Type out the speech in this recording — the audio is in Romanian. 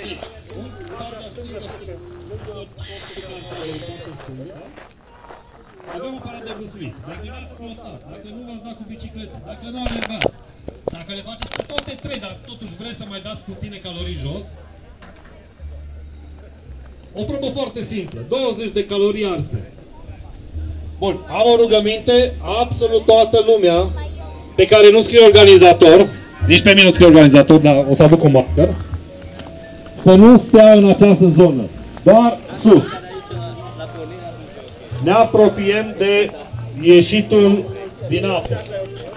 Avem o pară de vâslit. Dacă n-ați plotat, dacă nu v-ați dat cu bicicletă, dacă nu alergați, dacă le faceți pe toate trei, dar totuși vreți să mai dați puține calorii jos, o probă foarte simplă, 20 de calorii arse. Bun, am o rugăminte, absolut toată lumea pe care nu scrie organizator, nici pe mine nu scrie organizator, dar o să aduc un marker, să nu stea în această zonă, doar sus. Ne apropiem de ieșitul din apă.